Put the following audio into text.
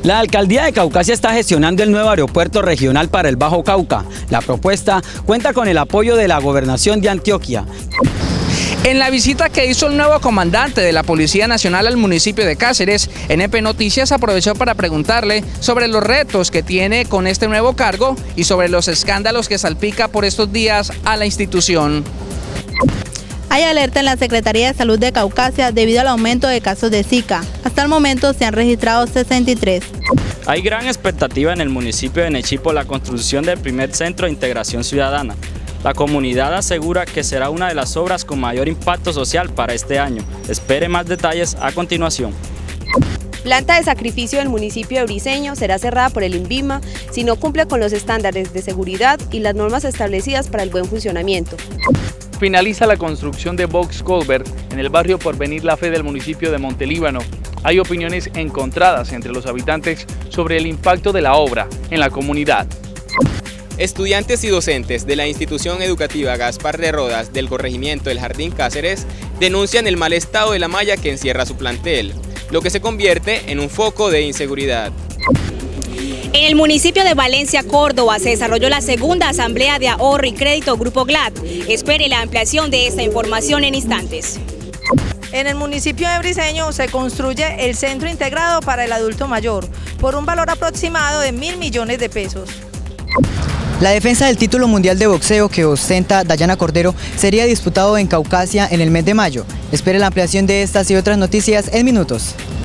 La alcaldía de Caucasia está gestionando el nuevo aeropuerto regional para el Bajo Cauca. La propuesta cuenta con el apoyo de la Gobernación de Antioquia. En la visita que hizo el nuevo comandante de la Policía Nacional al municipio de Cáceres, NP Noticias aprovechó para preguntarle sobre los retos que tiene con este nuevo cargo y sobre los escándalos que salpica por estos días a la institución. Hay alerta en la Secretaría de Salud de Caucasia debido al aumento de casos de Zika. Hasta el momento se han registrado 63. Hay gran expectativa en el municipio de Nechí por la construcción del primer centro de integración ciudadana. La comunidad asegura que será una de las obras con mayor impacto social para este año. Espere más detalles a continuación. Planta de sacrificio del municipio de Briceño será cerrada por el INVIMA si no cumple con los estándares de seguridad y las normas establecidas para el buen funcionamiento. Finaliza la construcción de Box Culver en el barrio Porvenir La Fe del municipio de Montelíbano. Hay opiniones encontradas entre los habitantes sobre el impacto de la obra en la comunidad. Estudiantes y docentes de la institución educativa Gaspar de Rodas del corregimiento del Jardín Cáceres denuncian el mal estado de la malla que encierra su plantel, lo que se convierte en un foco de inseguridad. En el municipio de Valencia, Córdoba, se desarrolló la segunda asamblea de ahorro y crédito Grupo GLAD. Espere la ampliación de esta información en instantes. En el municipio de Briceño se construye el Centro Integrado para el Adulto Mayor por un valor aproximado de 1.000 millones de pesos. La defensa del título mundial de boxeo que ostenta Dayana Cordero sería disputado en Caucasia en el mes de mayo. Espere la ampliación de estas y otras noticias en minutos.